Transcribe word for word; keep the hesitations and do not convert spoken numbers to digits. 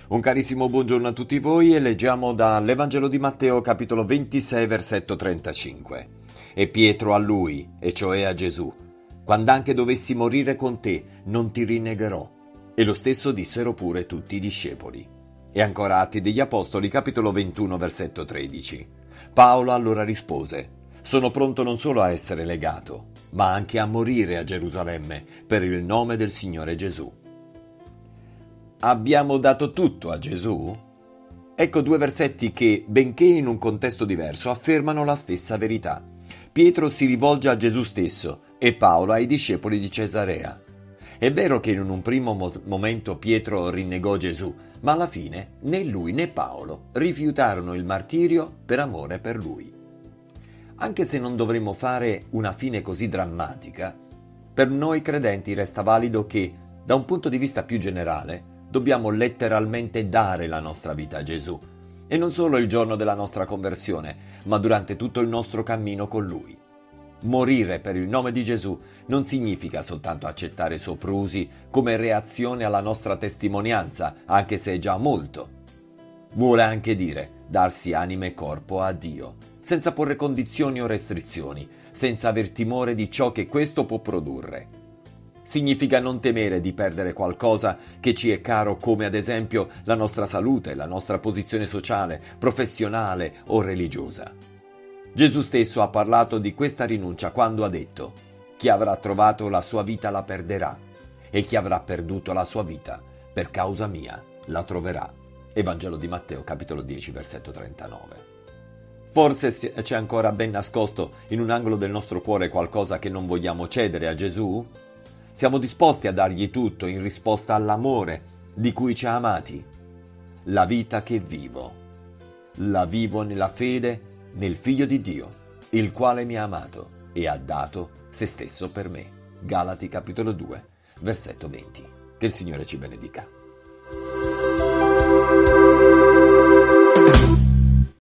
Un carissimo buongiorno a tutti voi e leggiamo dall'Evangelo di Matteo capitolo ventisei versetto trentacinque. E Pietro a lui, e cioè a Gesù: quando anche dovessi morire con te, non ti rinnegherò. E lo stesso dissero pure tutti i discepoli. E ancora Atti degli Apostoli capitolo ventuno versetto tredici. Paolo allora rispose: sono pronto non solo a essere legato, ma anche a morire a Gerusalemme per il nome del Signore Gesù. Abbiamo dato tutto a Gesù? Ecco due versetti che, benché in un contesto diverso, affermano la stessa verità. Pietro si rivolge a Gesù stesso e Paolo ai discepoli di Cesarea. È vero che in un primo mo- momento Pietro rinnegò Gesù, ma alla fine né lui né Paolo rifiutarono il martirio per amore per lui. Anche se non dovremmo fare una fine così drammatica, per noi credenti resta valido che, da un punto di vista più generale, dobbiamo letteralmente dare la nostra vita a Gesù, e non solo il giorno della nostra conversione, ma durante tutto il nostro cammino con Lui. Morire per il nome di Gesù non significa soltanto accettare soprusi come reazione alla nostra testimonianza, anche se è già molto. Vuole anche dire darsi anima e corpo a Dio, senza porre condizioni o restrizioni, senza aver timore di ciò che questo può produrre. Significa non temere di perdere qualcosa che ci è caro, come ad esempio la nostra salute, la nostra posizione sociale, professionale o religiosa. Gesù stesso ha parlato di questa rinuncia quando ha detto: chi avrà trovato la sua vita la perderà, e chi avrà perduto la sua vita per causa mia la troverà. Evangelo di Matteo capitolo dieci versetto trentanove. Forse c'è ancora ben nascosto in un angolo del nostro cuore qualcosa che non vogliamo cedere a Gesù? Siamo disposti a dargli tutto in risposta all'amore di cui ci ha amati. La vita che vivo, la vivo nella fede nel Figlio di Dio, il quale mi ha amato e ha dato se stesso per me. Galati capitolo due, versetto venti. Che il Signore ci benedica.